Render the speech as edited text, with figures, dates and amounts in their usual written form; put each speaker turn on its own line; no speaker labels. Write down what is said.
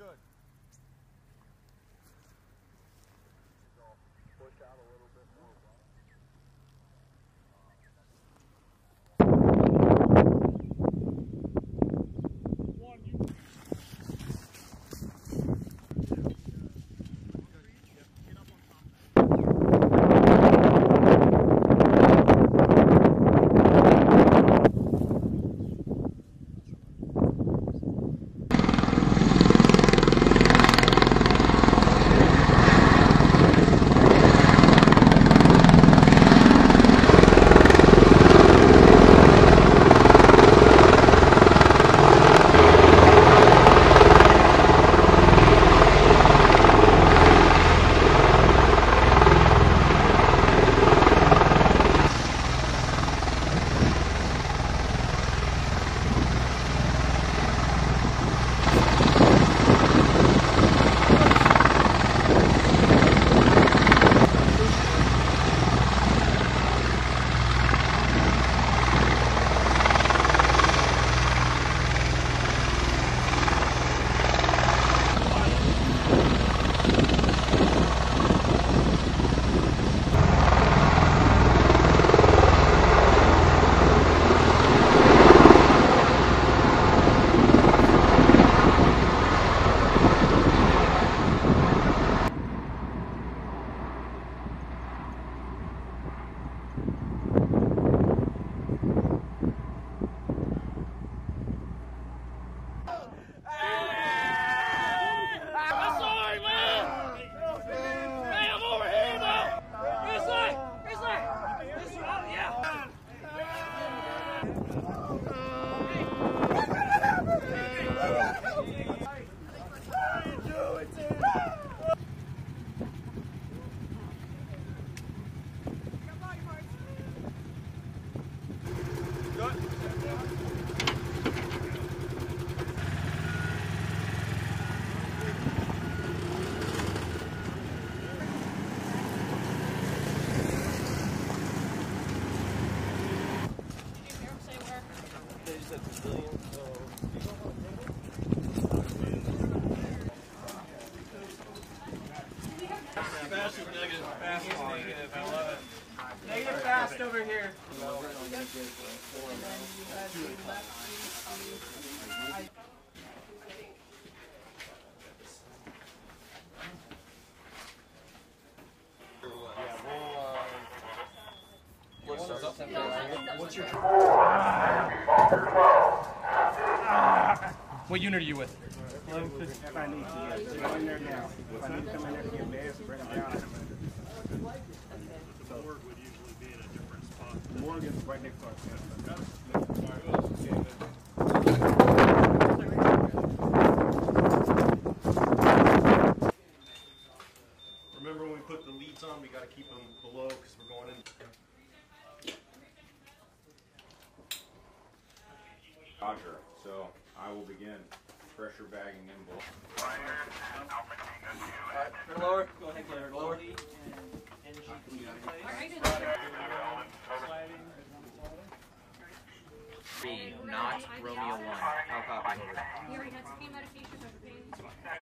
good. Push out a little bit more.
Negative fast over here.
What's your What unit are you with?
If I need to, go in there now. If I need to come in there to get bags and bring them down. The morgue would usually be in a different spot. The morgue is right next to our
Remember when we put the leads on, we got to keep them below because we're going in.
Roger. So I will begin pressure bagging in both.
Lower. Go ahead, Claire. Lower.
Not Romeo 1. How copy?
He already had some pain medication.